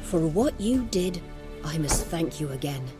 For what you did, I must thank you again.